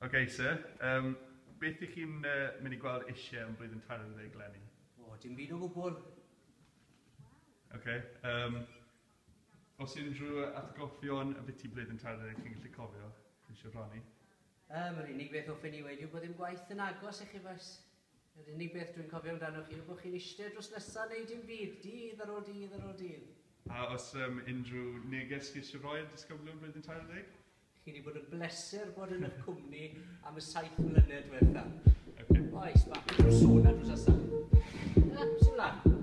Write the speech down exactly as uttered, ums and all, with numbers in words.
Okay, sir. Um, beth ych chi'n uh, mynd i gweld eisiau yn blwyddyn tair ar ddeg lenni? O, dim byd o gwbl. Okay. Um, os unrhyw atgoffion y beth i blwyddyn tair ar ddeg chi'n gallu cofio, chi eisiau rhannu? Um, Yr unig beth hoffwn i wedi yw bod dim gwaith yn agos i chi boes. Yr unig beth dwi'n cofio amdano chi yw bod chi'n eistedd dros nesaf neu dim byd, dydd ar ôl dydd ar ôl dydd. A os um, unrhyw neges chi eisiau rhoi ar disgyblion blwyddyn tair ar ddeg? Chi wedi bod yn bleser bod yn eich cwmni am y saith mlynedd diwetha. Okay. Oes, bach yn sôn ar drws nesaf. Sy'n mlaen?